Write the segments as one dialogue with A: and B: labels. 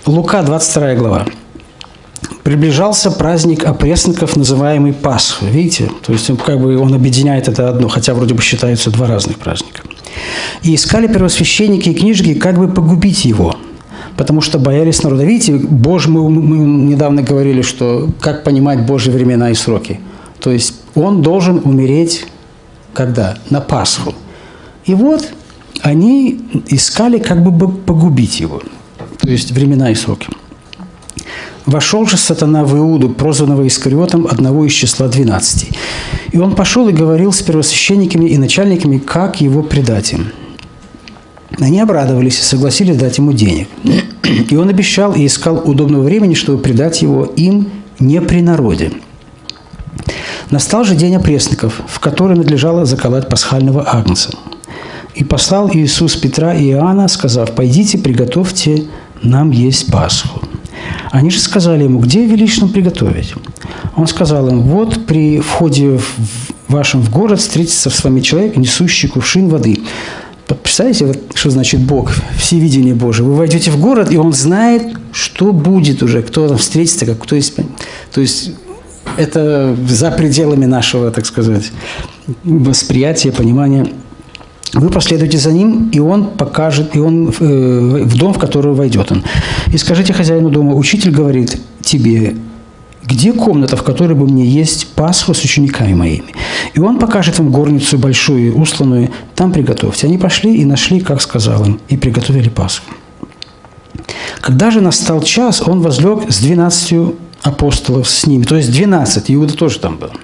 A: Лука, 22 глава. Приближался праздник опресноков, называемый Пасха. Видите? То есть он объединяет это одно, хотя вроде бы считаются два разных праздника. И искали первосвященники и книжники, как бы погубить его, потому что боялись народа. Видите, мы недавно говорили, что как понимать Божьи времена и сроки. То есть он должен умереть когда? На Пасху. И вот они искали, как бы погубить его. То есть времена и сроки. «Вошел же сатана в Иуду, прозванного Искариотом, одного из числа 12. И он пошел и говорил с первосвященниками и начальниками, как его предать им. Они обрадовались и согласились дать ему денег. И он обещал и искал удобного времени, чтобы предать его им не при народе. Настал же день опресноков, в который надлежало заколоть пасхального агнца. И послал Иисус Петра и Иоанна, сказав: «Пойдите, приготовьте нам есть Пасху». Они же сказали ему: «Где велишь нам приготовить?» Он сказал им: «Вот при входе вашем в город встретится с вами человек, несущий кувшин воды». Представляете, вот, что значит Бог, всевидение Божие. Вы войдете в город, и он знает, что будет уже, кто там встретится, как кто есть. То есть это за пределами нашего, так сказать, восприятия, понимания. Вы последуете за ним, и он покажет, и он в дом, в который войдет он. И скажите хозяину дома: учитель говорит тебе, где комната, в которой бы мне есть Пасху с учениками моими? И он покажет вам горницу большую, устланную, там приготовьте. Они пошли и нашли, как сказал им, и приготовили Пасху. Когда же настал час, он возлег с 12 апостолов с ними, то есть 12, Иуда тоже там был.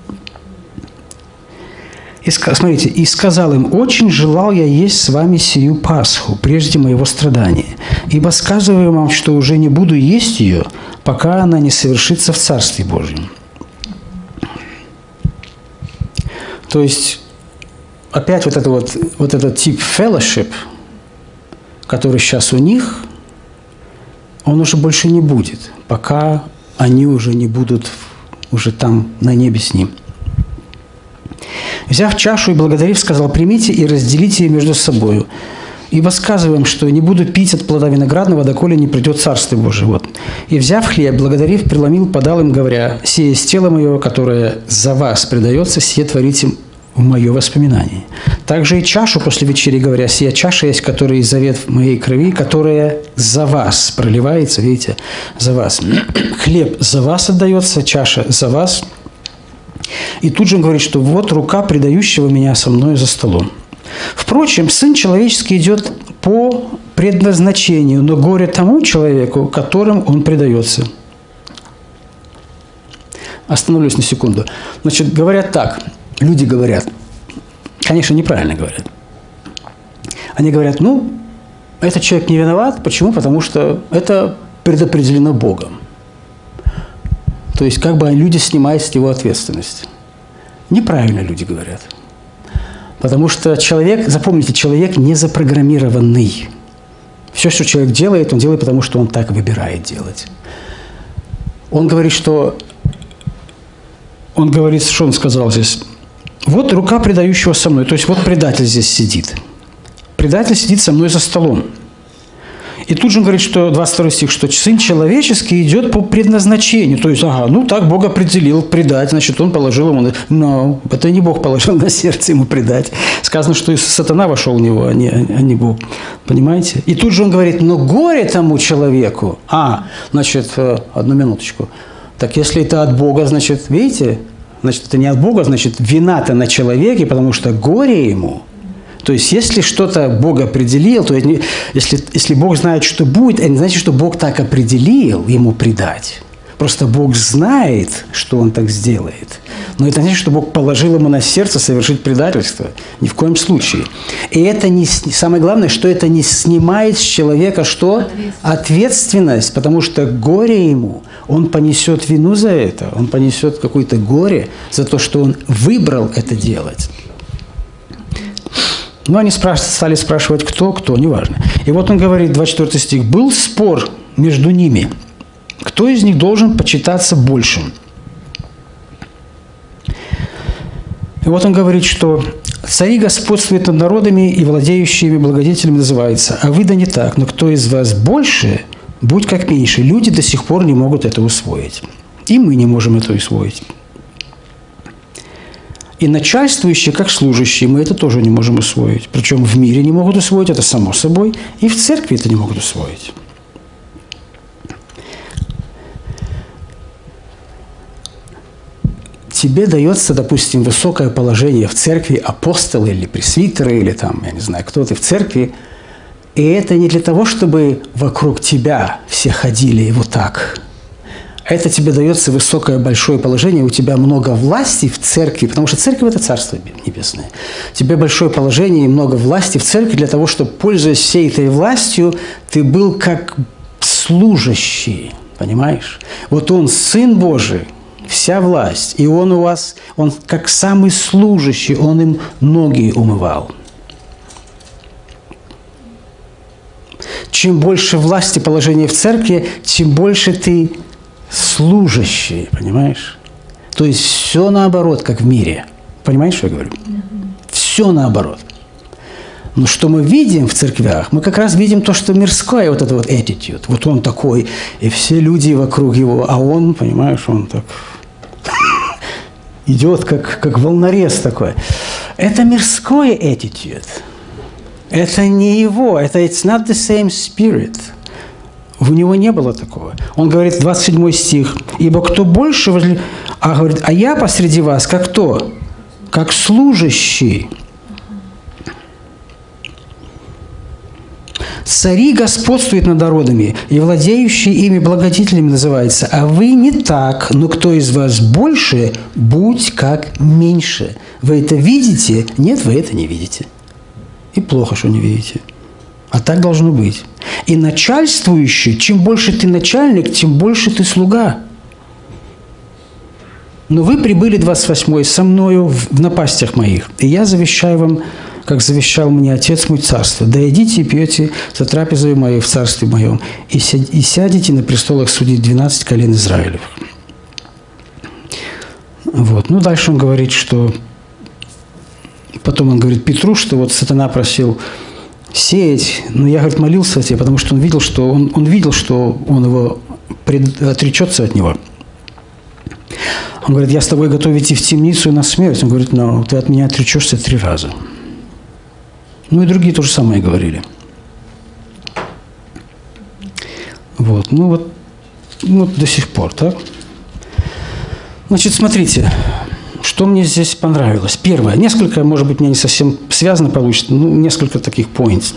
A: И, смотрите, и сказал им: «Очень желал я есть с вами сию Пасху, прежде моего страдания. Ибо сказываю вам, что уже не буду есть ее, пока она не совершится в Царстве Божьем». То есть, опять вот этот тип fellowship, который сейчас у них, он уже больше не будет, пока они уже не будут уже там на небе с ним. Взяв чашу и благодарив, сказал: «Примите и разделите ее между собою. Ибо сказываем, что не буду пить от плода виноградного, доколе не придет Царствие Божие». Вот. И, взяв хлеб, благодарив, преломил, подал им, говоря: «Сие есть тело мое, которое за вас предается, сие творите в мое воспоминание». Также и чашу после вечери, говоря: «Сия чаша есть, которая есть завет в моей крови, которая за вас проливается», видите, за вас. Хлеб за вас отдается, чаша за вас. И тут же он говорит, что вот рука предающего меня со мной за столом. Впрочем, Сын Человеческий идет по предназначению, но горе тому человеку, которым он предается. Остановлюсь на секунду. Значит, говорят так, люди говорят, конечно, неправильно говорят. Они говорят: этот человек не виноват. Почему? Потому что это предопределено Богом. То есть, как бы люди снимают с него ответственность. Неправильно люди говорят. Потому что человек, запомните, человек не запрограммированный. Все, что человек делает, он делает, потому что он так выбирает делать. Он говорит, что он сказал здесь: «Вот рука предающего со мной». То есть, вот предатель здесь сидит. Предатель сидит со мной за столом. И тут же он говорит, что 22 стих, что Сын Человеческий идет по предназначению. То есть, так Бог определил предать, значит, он положил ему... Но это не Бог положил на сердце ему предать. Сказано, что сатана вошел в него, а не Бог. Понимаете? И тут же он говорит: «Но горе тому человеку». Значит, одну минуточку. Так если это от Бога, значит, видите? Значит, это не от Бога, значит, вина-то на человеке, потому что горе ему. То есть, если что-то Бог определил, то если Бог знает, что будет, это не значит, что Бог так определил ему предать. Просто Бог знает, что он так сделает. Но это не значит, что Бог положил ему на сердце совершить предательство. Ни в коем случае. И это самое главное, что это не снимает с человека что? Ответственность. Потому что горе ему, он понесет вину за это. Он понесет какое-то горе за то, что он выбрал это делать. Но они стали спрашивать, кто, неважно. И вот он говорит, 24 стих: «Был спор между ними, кто из них должен почитаться большим». И вот он говорит, что цари господствуют над народами и владеющими благодетелями называются, а вы да не так, но кто из вас больше, будь как меньше. Люди до сих пор не могут это усвоить. И мы не можем это усвоить. И начальствующие, как служащие, мы это тоже не можем усвоить. Причем в мире не могут усвоить, это само собой, и в церкви это не могут усвоить. Тебе дается, допустим, высокое положение в церкви, апостолы или пресвитеры, или там, я не знаю, кто ты в церкви, и это не для того, чтобы вокруг тебя все ходили и вот так. Это тебе дается высокое, большое положение, у тебя много власти в церкви, потому что церковь – это Царство Небесное. Тебе большое положение и много власти в церкви для того, чтобы, пользуясь всей этой властью, ты был как служащий, понимаешь? Вот он Сын Божий, вся власть, и он у вас, он как самый служащий, он им ноги умывал. Чем больше власти положения в церкви, тем больше ты служащий, понимаешь? То есть все наоборот, как в мире. Понимаешь, что я говорю? Все наоборот. Но что мы видим в церквях, мы как раз видим то, что мирское, вот это вот attitude. Вот он такой, и все люди вокруг его, а он, понимаешь, он так идет, как волнорез такой. Это мирское attitude. Это не его, это it's not the same spirit. У него не было такого. Он говорит, 27 стих, «Ибо кто больше говорит, а я посреди вас, как кто? Как служащий». Цари господствуют над народами, и владеющие ими благодетелями называется. А вы не так, но кто из вас больше, будь как меньше. Вы это видите? Нет, вы это не видите. И плохо, что не видите. А так должно быть. И начальствующий, чем больше ты начальник, тем больше ты слуга. Но вы прибыли, 28-й, со мною в напастях моих, и я завещаю вам, как завещал мне Отец мой царство. Да идите и пьете за трапезой моей в царстве моем, и сядете на престолах судить 12 колен Израилев. Вот. Ну, дальше он говорит, что... Потом он говорит Петру, что вот сатана просил сеять, но я, говорит, молился о тебе, потому что он видел, что он его отречется от него. Он говорит, я с тобой готов идти в темницу и на смерть. Он говорит, но ты от меня отречешься 3 раза. Ну и другие то же самое говорили. Вот, ну вот до сих пор, так? Значит, смотрите, что мне здесь понравилось. Первое, несколько, может быть, мне не совсем связано получится, но несколько таких points.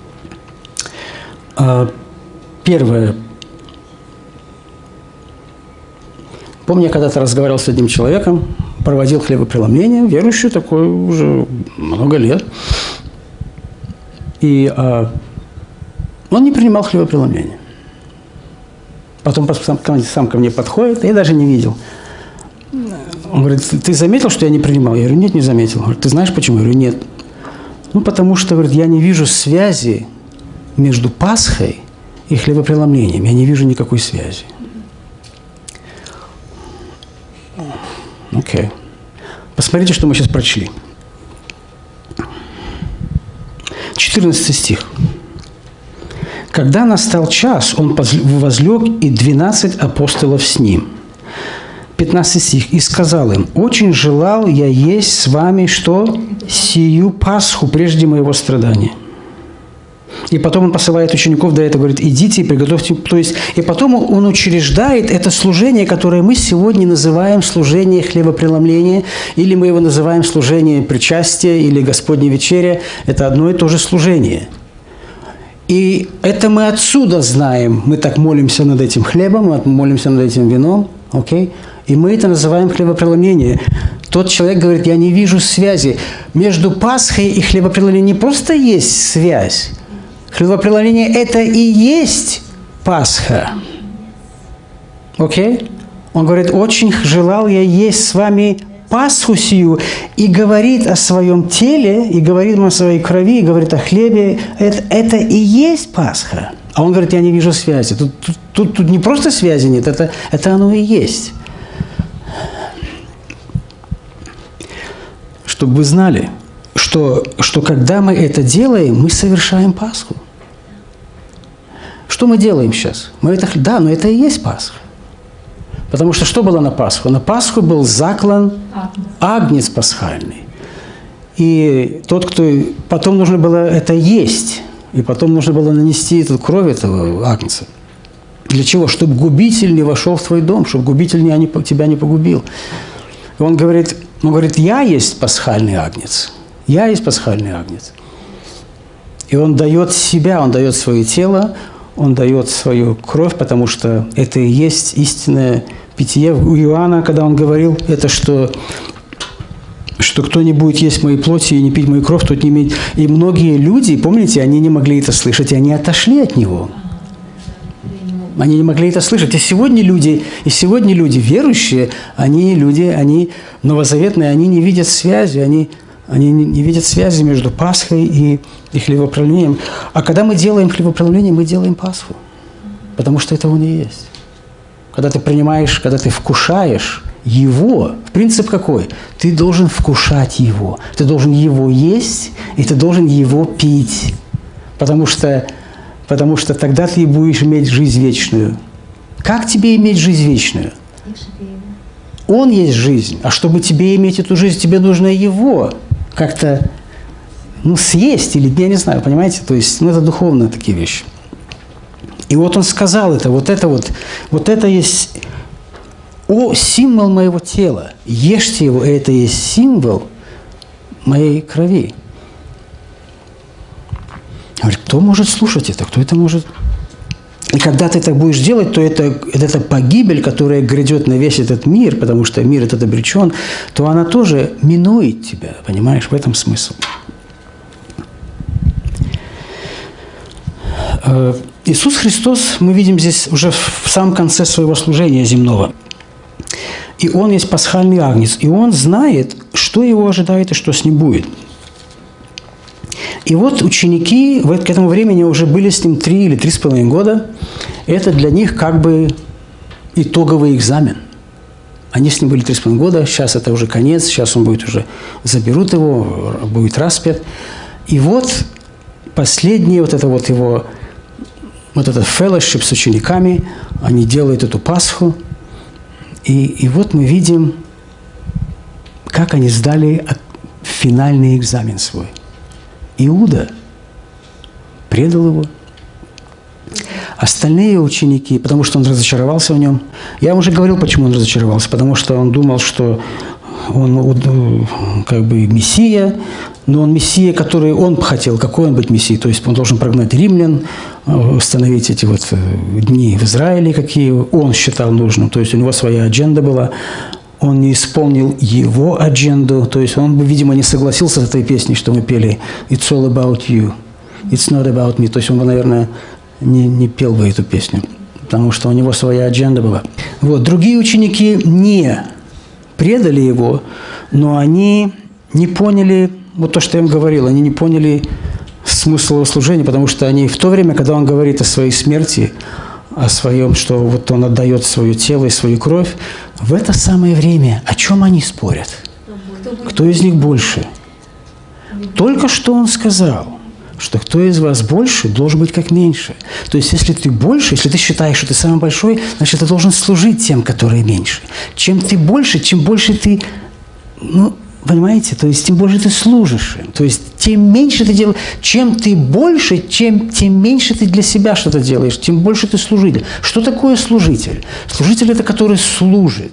A: Первое. Помню, я когда-то разговаривал с одним человеком, проводил хлебопреломление, верующий такой уже много лет. И он не принимал хлебопреломление. Потом сам ко мне подходит, я даже не видел. Он говорит, ты заметил, что я не принимал? Я говорю, нет, не заметил. Он говорит, ты знаешь почему? Я говорю, нет. Ну, потому что, говорит, я не вижу связи между Пасхой и хлебопреломлением. Я не вижу никакой связи. Окей. Посмотрите, что мы сейчас прочли. 14 стих. Когда настал час, он возлег, и 12 апостолов с ним. 15 стих. «И сказал им, очень желал я есть с вами, что? Сию Пасху прежде моего страдания». И потом он посылает учеников до этого, говорит, идите и приготовьте. То есть, и потом он учреждает это служение, которое мы сегодня называем служение хлебопреломления, или мы его называем служение причастия, или Господня вечеря. Это одно и то же служение. И это мы отсюда знаем. Мы так молимся над этим хлебом, мы молимся над этим вином. Okay? И мы это называем хлебопреломление. Тот человек говорит, я не вижу связи. Между Пасхой и хлебопреломлением не просто есть связь. Хлебопреломление – это и есть Пасха. Окей? Он говорит, очень желал я есть с вами Пасху сию, и говорит о своем теле, и говорит о своей крови, и говорит о хлебе. Это и есть Пасха. А он говорит, я не вижу связи. Тут не просто связи нет, это оно и есть. Чтобы вы знали, что когда мы это делаем, мы совершаем Пасху. Что мы делаем сейчас? Да, но это и есть Пасха. Потому что было на Пасху? На Пасху был заклан агнец пасхальный. И потом нужно было это есть. И потом нужно было нанести эту кровь этого агнца. Для чего? Чтобы губитель не вошел в твой дом, чтобы губитель тебя не погубил. И он говорит, я есть пасхальный агнец. Я есть пасхальный агнец. И он дает себя, он дает свое тело, он дает свою кровь, потому что это и есть истинное питье. У Иоанна, когда он говорил, это что кто не будет есть моей плоти и не пить мою кровь, тот не имеет. И многие люди, помните, они не могли это слышать, и они отошли от него. Они не могли это слышать. И сегодня люди верующие, они новозаветные, они не видят связи, они не видят связи между Пасхой и хлебопроломлением. А когда мы делаем хлебопроломление, мы делаем Пасху. Потому что это он и есть. Когда ты принимаешь, когда ты вкушаешь его, принцип какой? Ты должен вкушать его. Ты должен его есть, и ты должен его пить. Потому что тогда ты будешь иметь жизнь вечную. Как тебе иметь жизнь вечную? Он есть жизнь. А чтобы тебе иметь эту жизнь, тебе нужно его как-то съесть или, я не знаю, понимаете? То есть, это духовные такие вещи. И вот он сказал это, вот это есть символ моего тела. Ешьте его, это есть символ моей крови. Говорит, кто может слушать это? Кто это может? И когда ты так будешь делать, то это погибель, которая грядет на весь этот мир, потому что мир этот обречен, то она тоже минует тебя. Понимаешь, в этом смысл. Иисус Христос, мы видим здесь уже в самом конце своего служения земного. И Он есть пасхальный агнец. И Он знает, что Его ожидает и что с Ним будет. И вот ученики к этому времени уже были с Ним 3 или 3,5 года. Это для них как бы итоговый экзамен. Они с Ним были 3,5 года. Сейчас это уже конец. Сейчас Он будет уже... Заберут Его, будет распят. И вот последний его... Вот этот fellowship с учениками, они делают эту Пасху. И вот мы видим, как они сдали финальный экзамен свой. Иуда предал его. Остальные ученики, потому что он разочаровался в нем. Я вам уже говорил, почему он разочаровался. Потому что он думал, что он как бы мессия, но он мессия, который он хотел. Какой он быть мессией? То есть он должен прогнать римлян, установить эти дни в Израиле, какие он считал нужным. То есть у него своя адженда была. Он не исполнил его адженду. То есть он бы, видимо, не согласился с этой песней, что мы пели «It's all about you, it's not about me». То есть он бы, наверное, не пел бы эту песню, потому что у него своя адженда была. Другие ученики не предали его, но они не поняли, то, что я им говорил, они не поняли смысл его служения, потому что они в то время, когда он говорит о своей смерти, о своем, что он отдает свое тело и свою кровь, в это самое время о чем они спорят? Кто из них больше? Только что он сказал, что кто из вас больше, должен быть как меньше. То есть, если ты больше, если ты считаешь, что ты самый большой, значит, ты должен служить тем, которые меньше. Чем ты больше, чем больше ты, понимаете, то есть, тем больше ты служишь им. То есть, тем меньше ты делаешь, чем ты больше, тем меньше ты для себя что-то делаешь, тем больше ты служитель. Что такое служитель? Служитель – это который служит.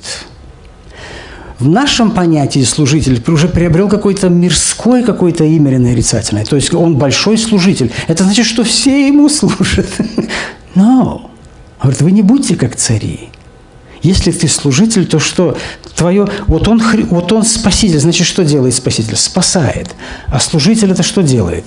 A: В нашем понятии служитель уже приобрел какое-то мирское какое-то имя нарицательное. То есть он большой служитель. Это значит, что все ему служат. Но, говорит, вы не будьте как цари. Если ты служитель, то что? Вот он спаситель. Значит, что делает спаситель? Спасает. А служитель это что делает?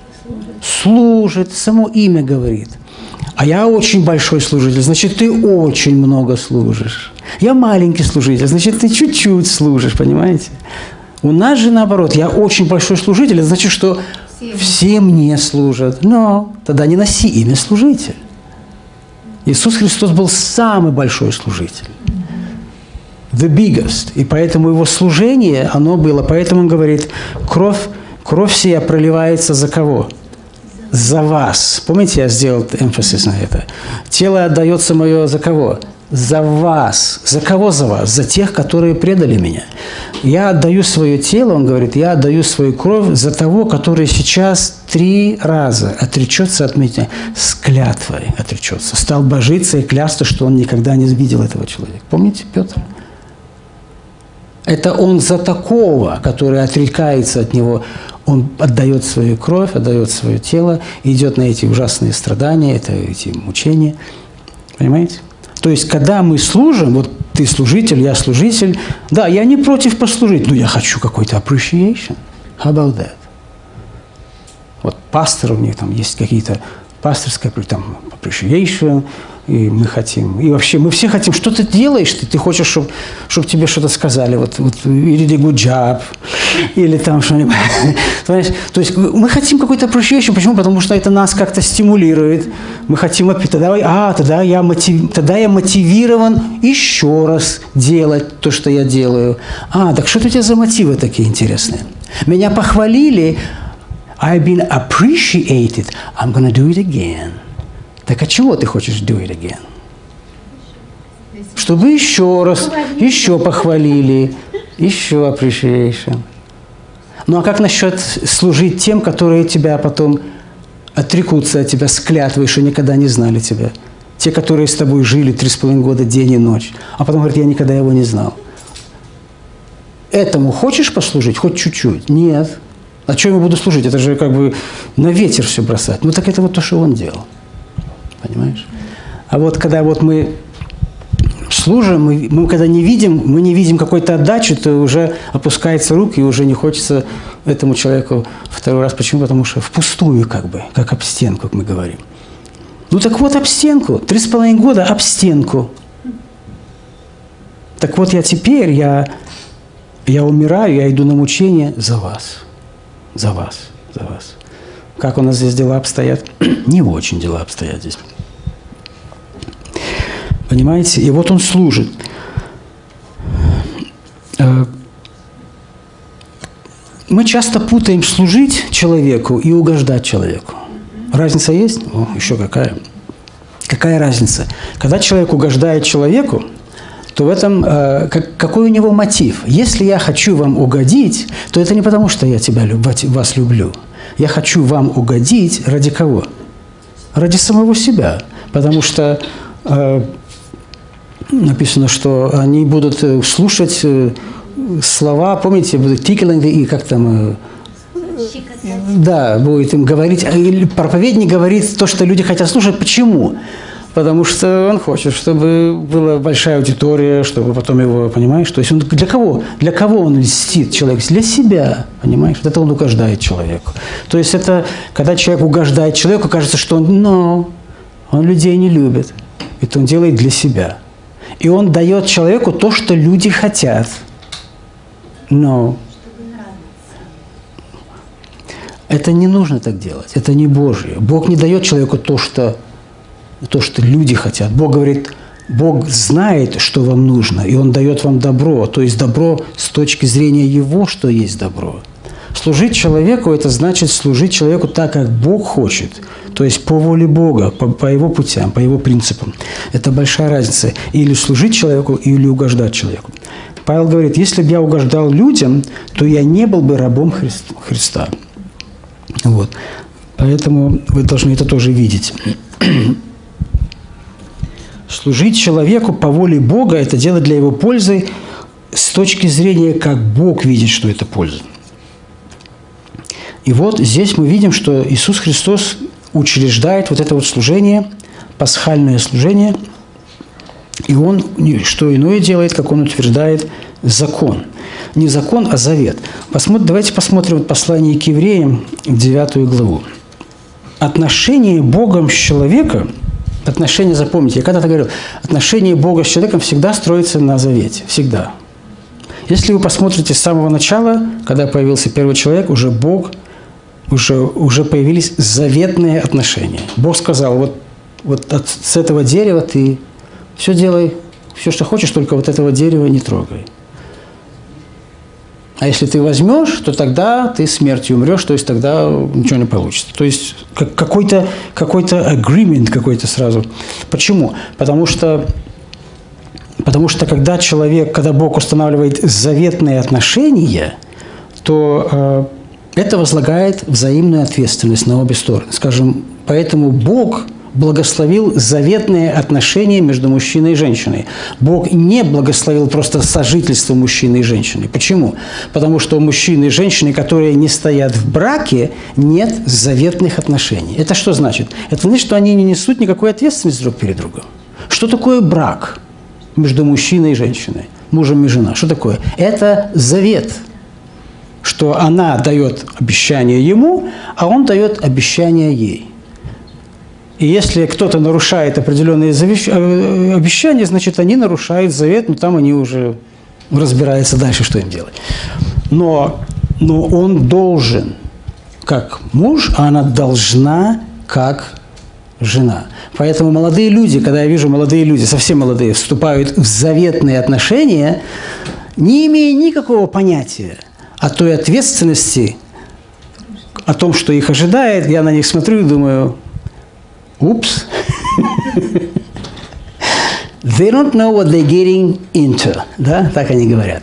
A: Служит. Само имя говорит. А я очень большой служитель, значит, ты очень много служишь. Я маленький служитель, значит, ты чуть-чуть служишь, понимаете? У нас же наоборот, я очень большой служитель, это значит, что все мне служат. Но тогда не носи имя служитель. Иисус Христос был самый большой служитель. The biggest. И поэтому его служение, оно было, поэтому он говорит, кровь сия проливается за кого? за вас. Помните, я сделал эмфасис на это? Тело отдается мое за кого? За вас. За кого за вас? За тех, которые предали меня. Я отдаю свое тело, он говорит, я отдаю свою кровь за того, который сейчас 3 раза отречется от меня, с клятвой отречется. Стал божиться и клясться, что он никогда не видел этого человека. Помните, Петр? Это он за такого, который отрекается от него, он отдает свою кровь, отдает свое тело, идет на эти ужасные страдания, эти мучения. Понимаете? То есть, когда мы служим, вот ты служитель, я служитель, да, я не против послужить, но я хочу какой-то appreciation. How about that? Вот пастор, у них там есть какие-то пасторские там appreciation, и мы хотим, и вообще мы все хотим, что ты делаешь, ты хочешь, чтобы тебе что-то сказали, вот, или good job, или там что-нибудь. То есть мы хотим какой-то appreciation, почему? Потому что это нас как-то стимулирует. Мы хотим, тогда я мотивирован еще раз делать то, что я делаю. Так что у тебя за мотивы такие интересные? Меня похвалили, I've been appreciated, I'm gonna do it again. Так от чего ты хочешь do it again? Чтобы еще раз, еще похвалили, еще appreciation. Ну а как насчет служить тем, которые тебя потом отрекутся от тебя с клятвой, что никогда не знали тебя? Те, которые с тобой жили 3,5 года день и ночь, а потом говорят, я никогда его не знал. Этому хочешь послужить? Хоть чуть-чуть? Нет. А чем я буду служить? Это же как бы на ветер все бросать. Ну так это вот то, что он делал. Понимаешь? А вот когда вот мы служим, мы когда не видим какой-то отдачи, то уже опускаются руки, и уже не хочется этому человеку второй раз. Почему? Потому что впустую как бы, как об стенку, как мы говорим. Ну так вот об стенку. 3,5 года об стенку. Так вот я теперь, я умираю, я иду на мучение за вас. За вас, за вас. Как у нас здесь дела обстоят? Не очень дела обстоят здесь. Понимаете? И вот он служит. Мы часто путаем служить человеку и угождать человеку. Разница есть? О, еще какая. Какая разница? Когда человек угождает человеку, то в этом какой у него мотив? Если я хочу вам угодить, то это не потому, что я вас люблю. Я хочу вам угодить ради кого? Ради самого себя. Потому что написано, что они будут слушать слова, помните, будут tickling the ear, как там... Да, будет им говорить. Проповедник говорит то, что люди хотят слушать. Почему? Потому что он хочет, чтобы была большая аудитория, чтобы потом его, понимаешь? То есть он для кого? Для кого он льстит человек? Для себя, понимаешь? Это он угождает человеку. То есть это, когда человек угождает человеку, кажется, что он людей не любит. Это он делает для себя. И он дает человеку то, что люди хотят. Но это не нужно так делать. Это не Божье. Бог не дает человеку то, что люди хотят. Бог говорит, Бог знает, что вам нужно, и Он дает вам добро. То есть добро с точки зрения Его, что есть добро. Служить человеку – это значит служить человеку так, как Бог хочет. То есть по воле Бога, по Его путям, по Его принципам. Это большая разница. Или служить человеку, или угождать человеку. Павел говорит, если бы я угождал людям, то я не был бы рабом Христа. Вот. Поэтому вы должны это тоже видеть. Служить человеку по воле Бога – это делать для его пользы с точки зрения, как Бог видит, что это польза. И вот здесь мы видим, что Иисус Христос учреждает вот это вот служение, пасхальное служение, и Он что иное делает, как Он утверждает закон. Не закон, а завет. Давайте посмотрим послание к евреям, 9 главу. Отношение Богом с человеком, запомните, я когда-то говорил, отношение Бога с человеком всегда строится на завете. Всегда. Если вы посмотрите с самого начала, когда появился первый человек, уже появились заветные отношения. Бог сказал, вот с этого дерева ты все делай, все, что хочешь, только вот этого дерева не трогай. А если ты возьмешь, то тогда ты смертью умрешь, то есть тогда ничего не получится. То есть какой-то agreement какой-то сразу. Почему? Потому что когда Бог устанавливает заветные отношения, то это возлагает взаимную ответственность на обе стороны. Скажем, поэтому Бог благословил заветные отношения между мужчиной и женщиной. Бог не благословил просто сожительство мужчины и женщины. Почему? Потому что у мужчины и женщины, которые не стоят в браке, нет заветных отношений. Это что значит? Это значит, что они не несут никакой ответственности друг перед другом. Что такое брак между мужчиной и женщиной, мужем и женой? Что такое? Это завет, что она дает обещание ему, а он дает обещание ей. И если кто-то нарушает определенные обещания, значит, они нарушают завет, но там они уже разбираются дальше, что им делать. Но он должен, как муж, а она должна, как жена. Поэтому молодые люди, когда я вижу молодые люди, совсем молодые, вступают в заветные отношения, не имея никакого понятия о той ответственности, о том, что их ожидает, я на них смотрю и думаю... Oops. They don't know what they're getting into. Да, так они говорят.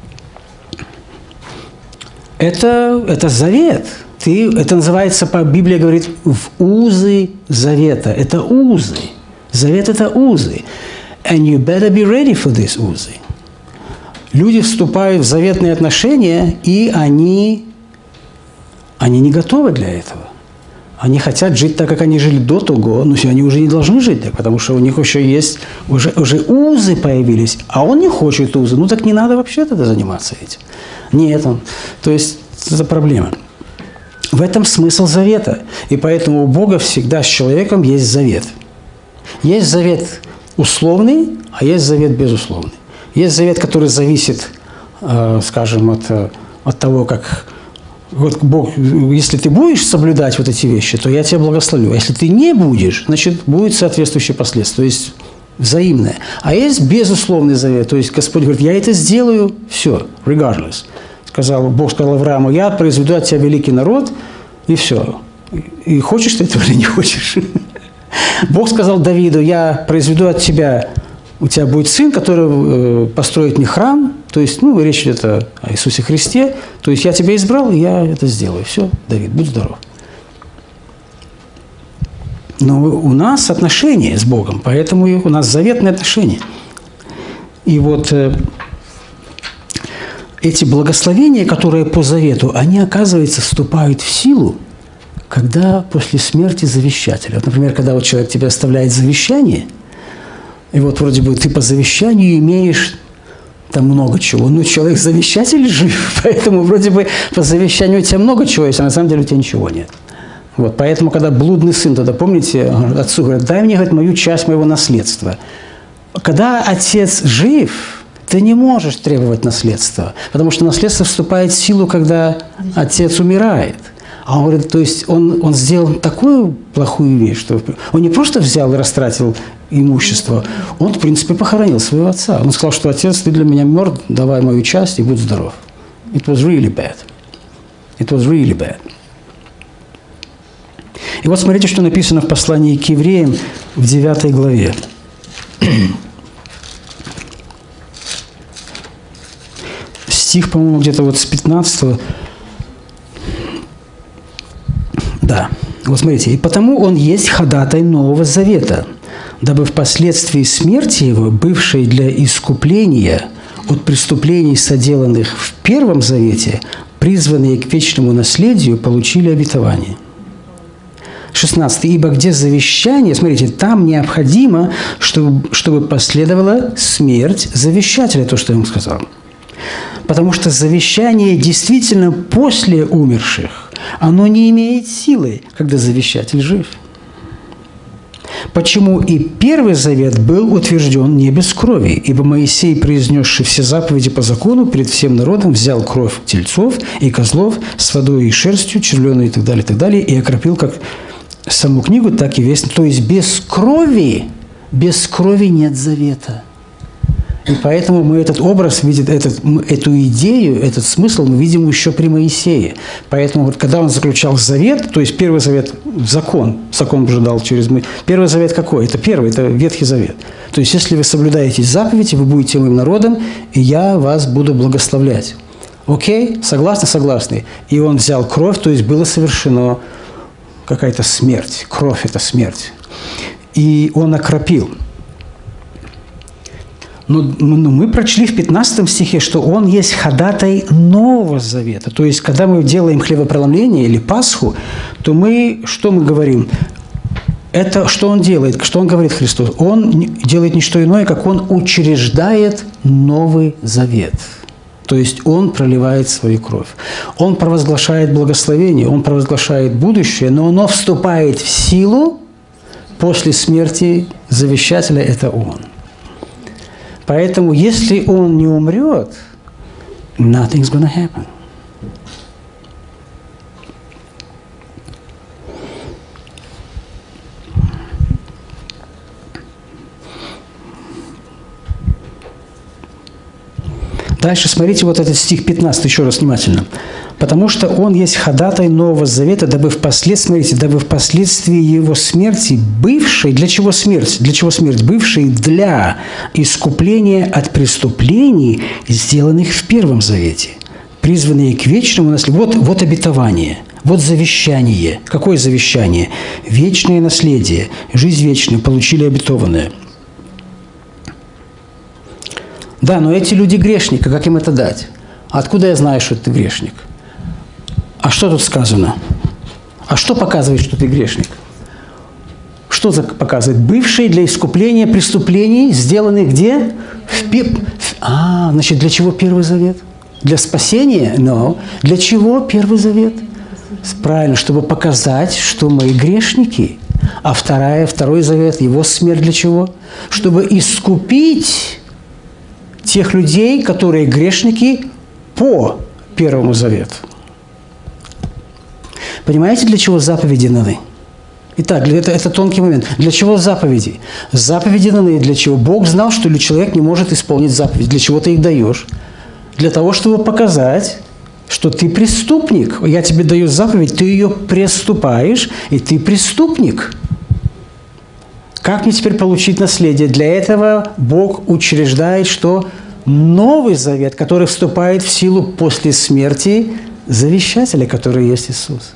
A: Это завет. Это называется, Библия говорит, в узы завета. Это узы. Завет – это узы. And you better be ready for these узы. Люди вступают в заветные отношения, и они не готовы для этого. Они хотят жить так, как они жили до того, но они уже не должны жить так, потому что у них еще есть, уже узы появились, а он не хочет узы. Ну так не надо вообще тогда заниматься этим. Нет, то есть это проблема. В этом смысл завета. И поэтому у Бога всегда с человеком есть завет. Есть завет условный, а есть завет безусловный. Есть завет, который зависит, скажем, от того, как... Вот Бог, если ты будешь соблюдать вот эти вещи, то я тебя благословлю. А если ты не будешь, значит, будет соответствующие последствия. То есть взаимное. А есть безусловный завет. То есть Господь говорит, я это сделаю, все, regardless. Бог сказал Аврааму, я произведу от тебя великий народ, и все. И хочешь ты этого или не хочешь? Бог сказал Давиду, я произведу от тебя, у тебя будет сын, который построит мне храм. То есть, речь идет о Иисусе Христе. То есть, я тебя избрал, и я это сделаю. Все, Давид, будь здоров. Но у нас отношения с Богом, поэтому у нас заветные отношения. И вот эти благословения, которые по завету, они, оказывается, вступают в силу, когда после смерти завещателя. Вот, например, когда вот человек тебе оставляет завещание, и вот вроде бы ты по завещанию имеешь... Там много чего. Но человек завещатель жив, поэтому вроде бы по завещанию у тебя много чего есть, а на самом деле у тебя ничего нет. Вот, поэтому, когда блудный сын, тогда, помните, отцу говорят, дай мне, говорит, мою часть моего наследства. Когда отец жив, ты не можешь требовать наследства, потому что наследство вступает в силу, когда отец умирает. А он говорит, то есть он сделал такую плохую вещь, что он не просто взял и растратил имущество, он, в принципе, похоронил своего отца. Он сказал, что отец, ты для меня мертв, давай мою часть и будь здоров. It was really bad. It was really bad. И вот смотрите, что написано в послании к евреям в 9 главе. Стих, по-моему, где-то вот с 15. Да, вот смотрите. «И потому он есть ходатай Нового Завета, дабы впоследствии смерти его, бывшей для искупления от преступлений, соделанных в Первом Завете, призванные к вечному наследию, получили обетование». 16. «Ибо где завещание, смотрите, там необходимо, чтобы последовала смерть завещателя», то, что я вам сказал. Потому что завещание действительно после умерших, оно не имеет силы, когда завещатель жив. Почему и Первый Завет был утвержден не без крови, ибо Моисей, произнесший все заповеди по закону, перед всем народом взял кровь тельцов и козлов с водой и шерстью, червленой и так далее, и окропил как саму книгу, так и весь. То есть без крови нет завета. И поэтому мы этот образ видим, эту идею, этот смысл мы видим еще при Моисее. Поэтому вот когда он заключал завет, то есть Первый Завет – закон уже дал через мы. Первый Завет какой? Это первый, это Ветхий Завет. То есть если вы соблюдаете заповеди, вы будете моим народом, и я вас буду благословлять. Окей? Согласны? Согласны. И он взял кровь, то есть было совершено какая-то смерть. Кровь – это смерть. И он окропил. Но мы прочли в 15 стихе, что он есть ходатай Нового Завета. То есть, когда мы делаем хлебопреломление или Пасху, то что мы говорим? Это что он делает? Что он говорит Христос? Он делает не что иное, как он учреждает Новый Завет. То есть он проливает свою кровь. Он провозглашает благословение, он провозглашает будущее, но оно вступает в силу после смерти завещателя, это он. Поэтому, если он не умрет, nothing's gonna happen. Дальше смотрите вот этот стих 15 еще раз внимательно. «Потому что он есть ходатай Нового Завета, дабы впоследствии его смерти, бывшей...» Для чего смерть? Для чего смерть? Бывшей для искупления от преступлений, сделанных в Первом Завете, призванные к вечному наследию. Вот обетование, вот завещание. Какое завещание? Вечное наследие, жизнь вечную получили обетованное. Да, но эти люди грешники, как им это дать? Откуда я знаю, что ты грешник? А что тут сказано? А что показывает, что ты грешник? Что показывает? Бывшие для искупления преступлений, сделанные где? Значит, для чего Первый Завет? Для спасения? Но. Для чего Первый Завет? Правильно, чтобы показать, что мы грешники. А второй Завет, его смерть для чего? Чтобы искупить тех людей, которые грешники по Первому Завету. Понимаете, для чего заповеди даны? Итак, это тонкий момент. Для чего заповеди? Заповеди даны для чего? Бог знал, что человек не может исполнить заповеди. Для чего ты их даешь? Для того, чтобы показать, что ты преступник. Я тебе даю заповедь, ты ее приступаешь, и ты преступник. Как мне теперь получить наследие? Для этого Бог учреждает, что Новый Завет, который вступает в силу после смерти завещателя, который есть Иисус.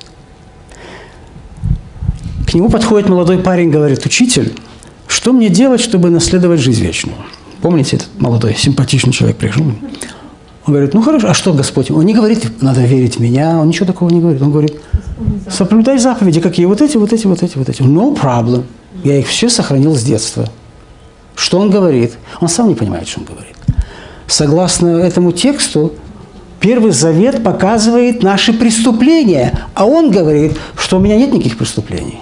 A: К нему подходит молодой парень, говорит: «Учитель, что мне делать, чтобы наследовать жизнь вечную?» Помните, этот молодой, симпатичный человек пришел? Он говорит: «Ну хорошо, а что Господь?» Он не говорит: «Надо верить в меня», он ничего такого не говорит. Он говорит: «Соблюдай заповеди, какие? Вот эти. No problem». Я их все сохранил с детства. Что он говорит? Он сам не понимает, что он говорит. Согласно этому тексту, Первый Завет показывает наши преступления, а он говорит, что у меня нет никаких преступлений.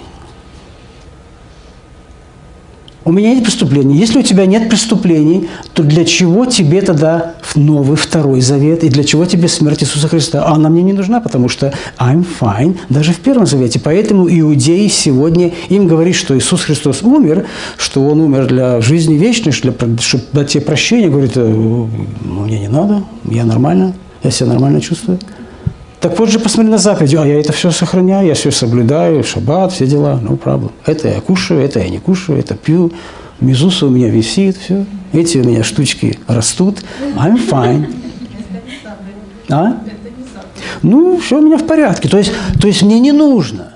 A: У меня нет преступлений. Если у тебя нет преступлений, то для чего тебе тогда новый Второй Завет? И для чего тебе смерть Иисуса Христа? А она мне не нужна, потому что I'm fine даже в Первом Завете. Поэтому иудеи сегодня им говорят, что Иисус Христос умер, что Он умер для жизни вечной, чтобы дать тебе прощение. Говорит: мне не надо, я нормально, я себя нормально чувствую. Так вот же посмотри на заповеди. А я это все сохраняю, я все соблюдаю, шаббат, все дела, no problem. Это я кушаю, это я не кушаю, это пью, мезуса у меня висит, все. Эти у меня штучки растут. I'm fine. А? Ну, все у меня в порядке. То есть мне не нужно.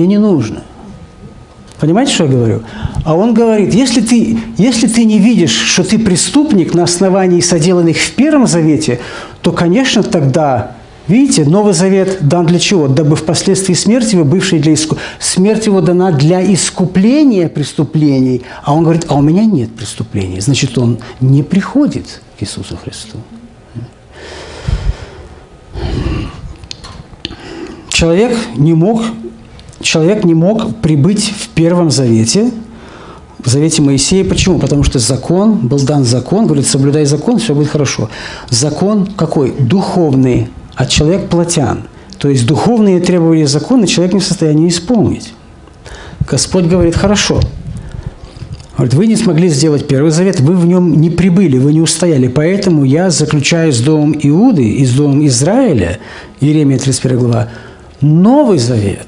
A: Понимаете, что я говорю? А он говорит: если ты не видишь, что ты преступник на основании соделанных в Первом Завете, то, конечно, тогда... Видите, Новый Завет дан для чего? Дабы впоследствии смерти его, бывшей для смерть его дана для искупления преступлений. А он говорит: а у меня нет преступлений. Значит, он не приходит к Иисусу Христу. Человек не мог прибыть в Первом Завете, в Завете Моисея. Почему? Потому что был дан закон, говорит: соблюдай закон, все будет хорошо. Закон какой? Духовный. А человек плотян. То есть духовные требования закона человек не в состоянии исполнить. Господь говорит: хорошо, Говорит, вы не смогли сделать Первый Завет, вы в нем не прибыли, вы не устояли. Поэтому я заключаю с домом Иуды и с домом Израиля, Иеремия 31 глава, Новый Завет.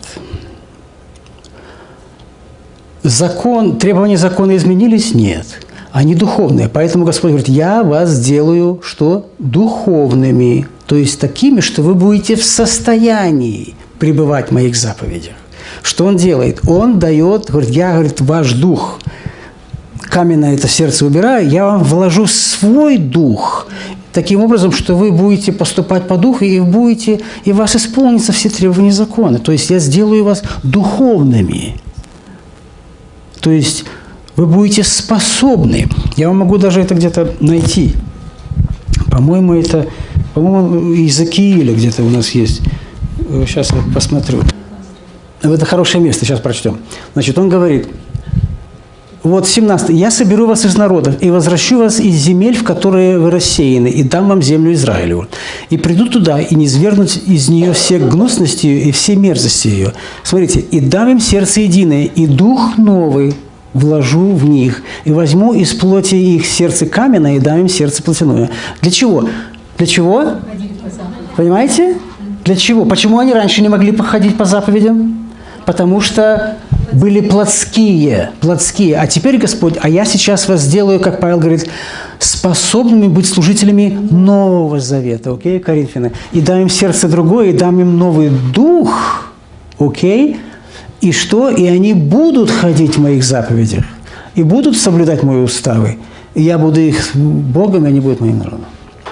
A: Требования закона изменились? Нет. Они духовные. Поэтому Господь говорит, я вас сделаю что? Духовными. То есть такими, что вы будете в состоянии пребывать в моих заповедях. Что Он делает? Он дает, говорит, я, говорит, ваш дух, каменное это сердце убираю, я вам вложу свой дух, таким образом, что вы будете поступать по духу, и у вас исполнятся все требования закона. То есть я сделаю вас духовными. То есть вы будете способны. Я вам могу даже это где-то найти. По-моему, Иезекииля где-то у нас есть. Сейчас я посмотрю. Это хорошее место, сейчас прочтем. Значит, он говорит, вот 17. «Я соберу вас из народов и возвращу вас из земель, в которые вы рассеяны, и дам вам землю Израилеву. И приду туда, и не свергнуть из нее все гнусности ее и все мерзости ее. Смотрите, и дам им сердце единое, и дух новый вложу в них, и возьму из плоти их сердце каменное, и дам им сердце плотяное». Для чего? Для чего? Понимаете? Для чего? Почему они раньше не могли походить по заповедям? Потому что были плотские. А теперь, Господь, а я сейчас вас сделаю, как Павел говорит, способными быть служителями Нового Завета, окей, Коринфяне? И дам им сердце другое, и дам им новый дух, окей? И что? И они будут ходить в моих заповедях, и будут соблюдать мои уставы. И я буду их Богом, и они будут моим народом.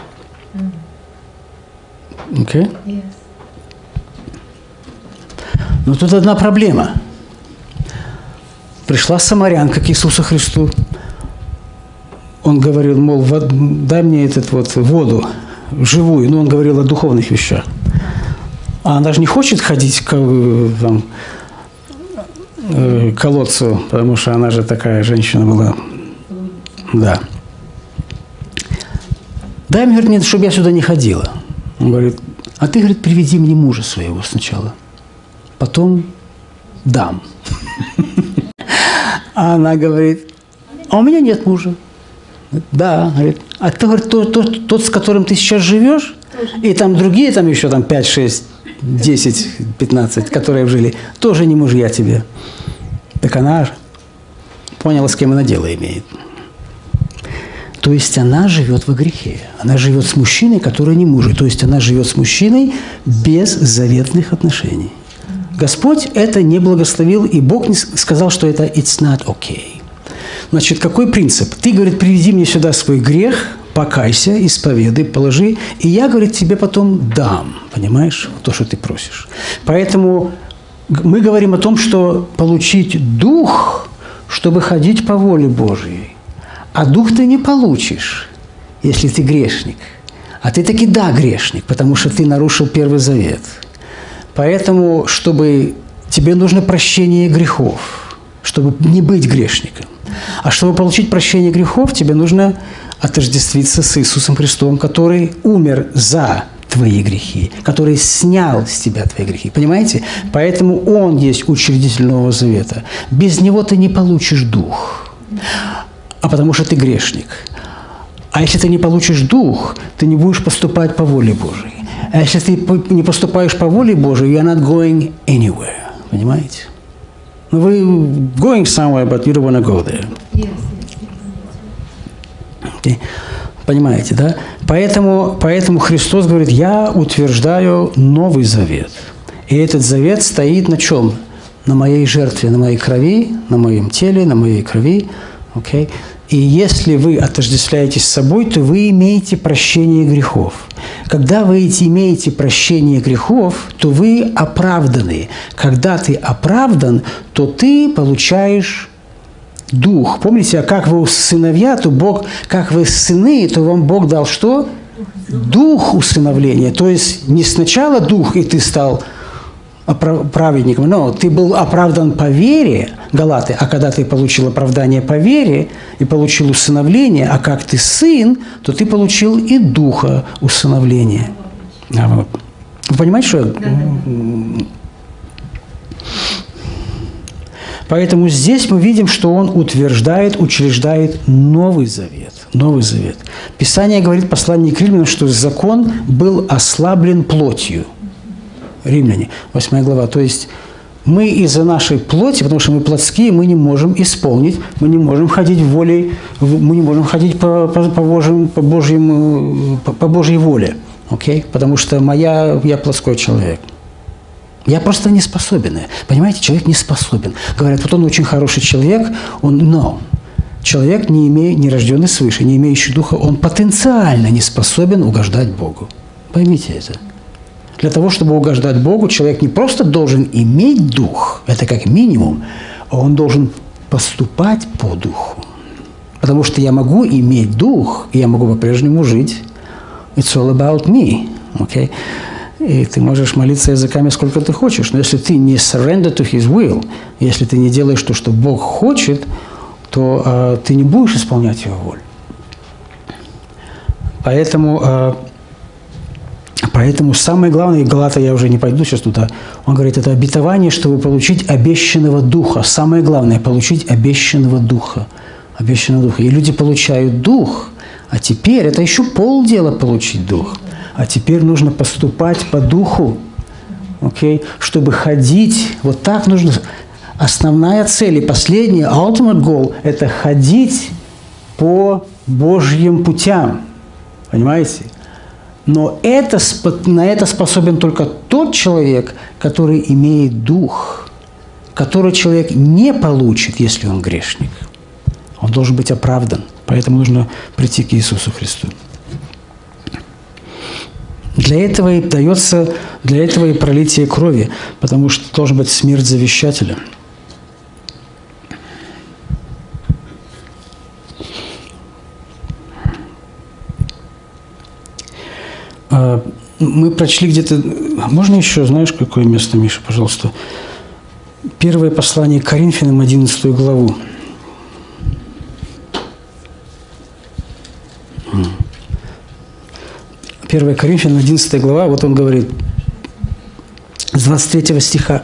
A: Окей? Yes. Но тут одна проблема. Пришла самарянка к Иисусу Христу. Он говорил, мол, дай мне воду живую. Но он говорил о духовных вещах. А она же не хочет ходить к колодцу, потому что она же такая женщина была. Да. Дай мне, говорит, чтобы я сюда не ходила. Он говорит, а ты, говорит, приведи мне мужа своего сначала. Потом дам. А она говорит, а у меня нет мужа. Да, говорит, а ты, говорит, тот, с которым ты сейчас живешь, и там другие, там еще 5, 6, 10, 15, которые жили, тоже не мужья тебе. Так она поняла, с кем она дело имеет. То есть она живет во грехе. Она живет с мужчиной, который не муж. То есть она живет с мужчиной без заветных отношений. Господь это не благословил, и Бог не сказал, что это it's not okay. Значит, какой принцип? Ты, говорит, приведи мне сюда свой грех, покайся, исповедай, положи, и я, говорит, тебе потом дам. Понимаешь? То, что ты просишь. Поэтому мы говорим о том, что получить дух, чтобы ходить по воле Божьей. А дух ты не получишь, если ты грешник. А ты таки да, грешник, потому что ты нарушил Первый Завет. Поэтому, тебе нужно прощение грехов, чтобы не быть грешником. А чтобы получить прощение грехов, тебе нужно отождествиться с Иисусом Христом, который умер за твои грехи, который снял с тебя твои грехи. Понимаете? Поэтому Он есть учредитель Нового Завета. Без Него ты не получишь дух, а потому что ты грешник. А если ты не получишь дух, ты не будешь поступать по воле Божией. А если ты не поступаешь по воле Божией, you're not going anywhere. Понимаете? Ну, вы going somewhere, but you don't want to go there. Yes. Okay. Понимаете, да? Поэтому Христос говорит, я утверждаю Новый Завет. И этот завет стоит на чем? На моей жертве, на моей крови, на моем теле, на моей крови. Okay? И если вы отождествляетесь с собой, то вы имеете прощение грехов. Когда вы имеете прощение грехов, то вы оправданы. Когда ты оправдан, то ты получаешь дух. Помните, а как вы сыновья, то Бог, как вы сыны, то вам Бог дал что? Дух усыновления. То есть не сначала дух, и ты стал праведником, но ты был оправдан по вере, Галаты, а когда ты получил оправдание по вере и получил усыновление, а как ты сын, то ты получил и духа усыновления. Вы понимаете, что? Поэтому здесь мы видим, что он утверждает, учреждает Новый Завет. Новый Завет. Писание говорит, послание к римлянам, что закон был ослаблен плотью. Римляне, 8 глава. То есть мы из-за нашей плоти, потому что мы плотские, мы не можем исполнить, мы не можем ходить волей, мы не можем ходить по Божьей воле. Okay? Потому что я плотской человек. Я просто не способен. Понимаете, человек не способен. Говорят, вот он очень хороший человек, человек, не рожденный свыше, не имеющий духа, он потенциально не способен угождать Богу. Поймите это. Для того, чтобы угождать Богу, человек не просто должен иметь дух, это как минимум, а он должен поступать по духу. Потому что я могу иметь дух, и я могу по-прежнему жить. It's all about me. Okay? И ты можешь молиться языками сколько ты хочешь, но если ты не surrender to His will, если ты не делаешь то, что Бог хочет, то ты не будешь исполнять Его волю. Поэтому самое главное, и Галата я уже не пойду сейчас туда, он говорит, это обетование, чтобы получить обещанного Духа. Самое главное – получить обещанного Духа. Обещанного Духа. И люди получают Дух, а теперь, это еще полдела получить Дух, а теперь нужно поступать по Духу, okay? Чтобы ходить, вот так нужно. Основная цель и последняя, ultimate goal – это ходить по Божьим путям. Понимаете? Но на это способен только тот человек, который имеет дух, который человек не получит, если он грешник. Он должен быть оправдан. Поэтому нужно прийти к Иисусу Христу. Для этого и пролитие крови, потому что должна быть смерть завещателя. Мы прочли где-то... Можно еще, знаешь, какое место, Миша, пожалуйста? Первое послание к Коринфянам, 11 главу. Первое Коринфянам, 11 глава, вот он говорит, с 23 стиха.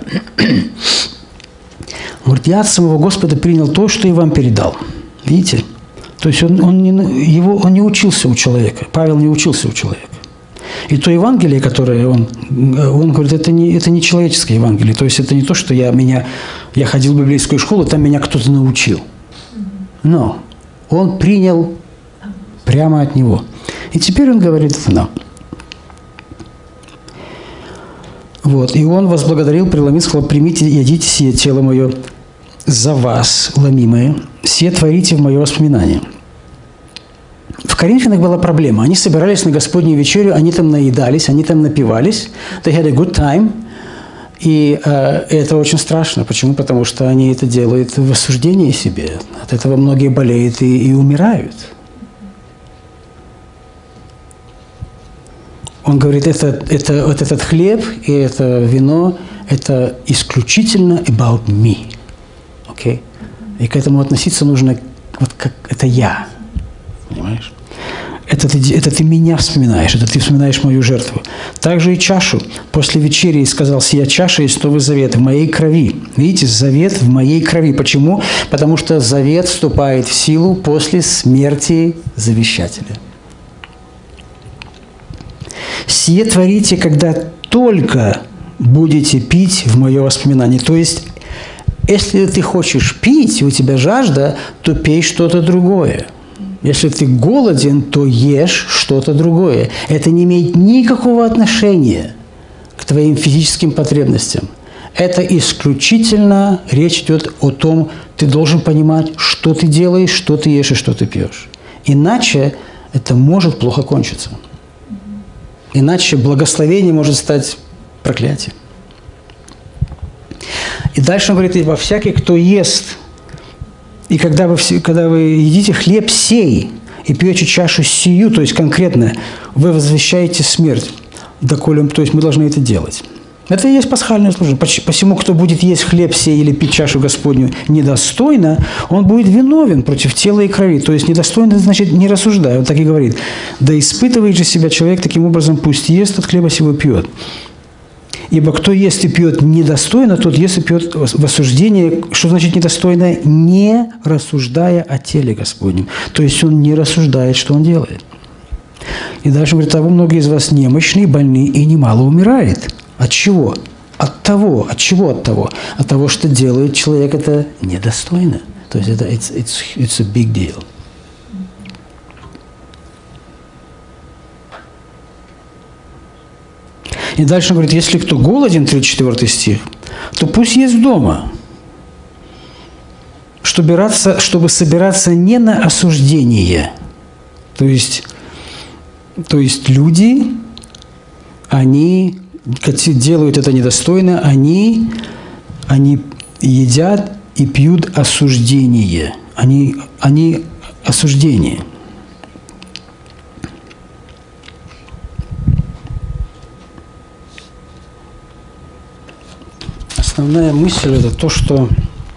A: Говорит, я от самого Господа принял то, что и вам передал. Видите? То есть он не учился у человека. Павел не учился у человека. И то Евангелие, которое он говорит, это не человеческое Евангелие. То есть это не то, что я ходил в библейскую школу, там меня кто-то научил. Но он принял прямо от него. И теперь он говорит «но». Вот. И он возблагодарил, преломил, сказал, примите и едите сие тело мое за вас, ломимое, сие творите в мое воспоминание. В Коринфянах была проблема. Они собирались на Господнюю вечерю, они там наедались, они там напивались. They had a good time. И это очень страшно. Почему? Потому что они это делают в осуждении себе. От этого многие болеют и умирают. Он говорит, вот этот хлеб и это вино, это исключительно about me. Okay? И к этому относиться нужно, вот как это я. Понимаешь? Это ты меня вспоминаешь, это ты вспоминаешь мою жертву. Также и чашу. После вечери сказал, сия чаша есть новый завет в моей крови. Видите, завет в моей крови. Почему? Потому что завет вступает в силу после смерти завещателя. Сие творите, когда только будете пить в мое воспоминание. То есть, если ты хочешь пить, и у тебя жажда, то пей что-то другое. Если ты голоден, то ешь что-то другое. Это не имеет никакого отношения к твоим физическим потребностям. Это исключительно речь идет о том, ты должен понимать, что ты делаешь, что ты ешь и что ты пьешь. Иначе это может плохо кончиться. Иначе благословение может стать проклятием. И дальше он говорит, во всякий, кто ест, и когда вы едите хлеб сей и пьете чашу сию, то есть конкретно, вы возвещаете смерть, доколе, то есть мы должны это делать. Это и есть пасхальное служение. Посему, кто будет есть хлеб сей или пить чашу Господню недостойно, он будет виновен против тела и крови. То есть недостойно, значит, не рассуждая. Он так и говорит. Да испытывает же себя человек таким образом, пусть ест от хлеба сего пьет. Ибо кто ест и пьет недостойно, тот ест и пьет в осуждение. Что значит недостойно? Не рассуждая о теле Господнем. То есть он не рассуждает, что он делает. И дальше говорит, того многие из вас немощны, больны и немало умирает. От чего? От того. От чего от того? От того, что делает человек это недостойно. То есть это it's a big deal. И дальше он говорит, если кто голоден, 34 стих, то пусть ест дома, чтобы собираться не на осуждение. То есть люди, они делают это недостойно, они едят и пьют осуждение. Они осуждение. Основная мысль – это то, что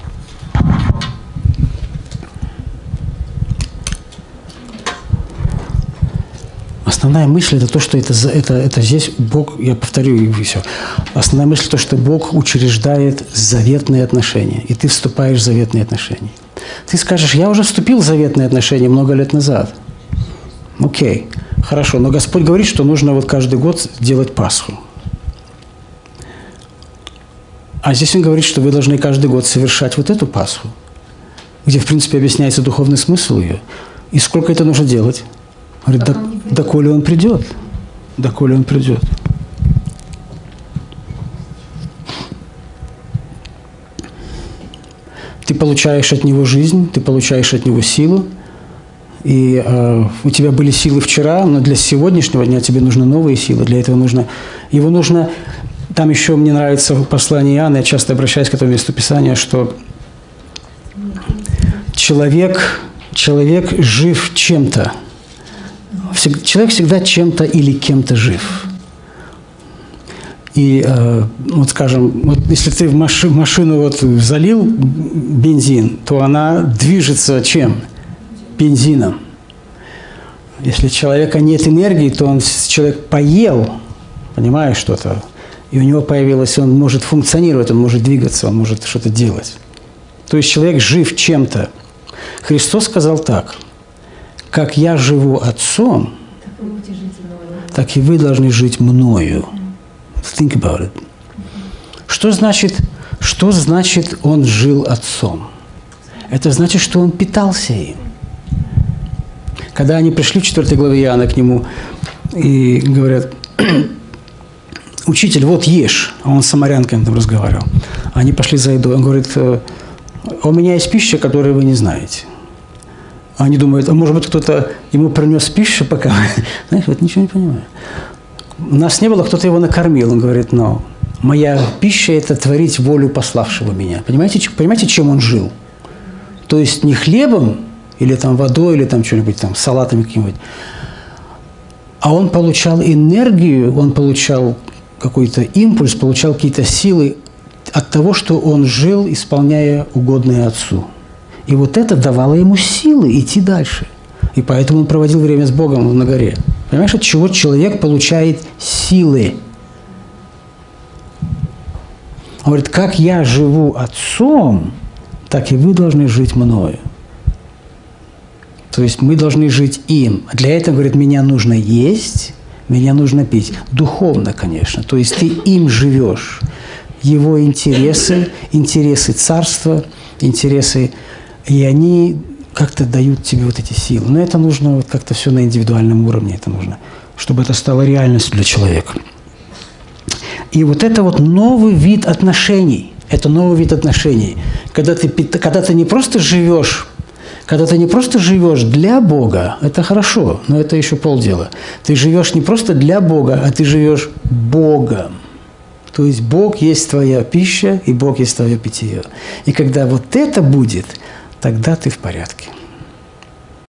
A: это здесь Бог, я повторю и все. Основная мысль – то, что Бог учреждает заветные отношения, и ты вступаешь в заветные отношения. Ты скажешь, я уже вступил в заветные отношения много лет назад. Окей, хорошо, но Господь говорит, что нужно вот каждый год делать Пасху. А здесь он говорит, что вы должны каждый год совершать вот эту Пасху, где, в принципе, объясняется духовный смысл ее. И сколько это нужно делать? Говорит, доколе он придет. Доколе он придет. Ты получаешь от него жизнь, ты получаешь от него силу. И у тебя были силы вчера, но для сегодняшнего дня тебе нужны новые силы. Для этого нужно... Там еще мне нравится в послании Иоанна, я часто обращаюсь к этому месту Писания, что человек жив чем-то. Человек всегда чем-то или кем-то жив. И вот скажем, вот если ты в машину вот залил бензин, то она движется чем? Бензином. Если у человека нет энергии, то человек поел, понимаешь, что-то, и у него появилось, он может функционировать, он может двигаться, он может что-то делать. То есть человек жив чем-то. Христос сказал так: как я живу Отцом, так и вы должны жить мною. Think about it. Что значит он жил Отцом? Это значит, что он питался им. Когда они пришли в 4 главе Иоанна к нему и говорят: учитель, вот ешь. А он с самарянками там разговаривал. Они пошли за едой. Он говорит: у меня есть пища, которую вы не знаете. Они думают, а может быть, кто-то ему принес пищу пока. Знаешь, вот ничего не понимаю. У нас не было, кто-то его накормил. Он говорит, но моя пища – это творить волю пославшего меня. Понимаете, чем он жил? То есть не хлебом, или там водой, или там что-нибудь, там салатами каким-нибудь. А он получал энергию, он получал какой-то импульс, получал какие-то силы от того, что он жил, исполняя угодное Отцу. И вот это давало ему силы идти дальше. И поэтому он проводил время с Богом на горе. Понимаешь, от чего человек получает силы? Он говорит, как я живу Отцом, так и вы должны жить мною. То есть мы должны жить им. Для этого, говорит, меня нужно есть, меня нужно пить. Духовно, конечно. То есть ты им живешь. Его интересы, интересы царства, интересы, и они как-то дают тебе вот эти силы. Но это нужно вот как-то все на индивидуальном уровне. Это нужно, чтобы это стало реальностью для человека. И вот это вот новый вид отношений. Это новый вид отношений. Когда ты не просто живешь, для Бога, это хорошо, но это еще полдела. Ты живешь не просто для Бога, а ты живешь Богом. То есть Бог есть твоя пища, и Бог есть твое питье. И когда вот это будет, тогда ты в порядке.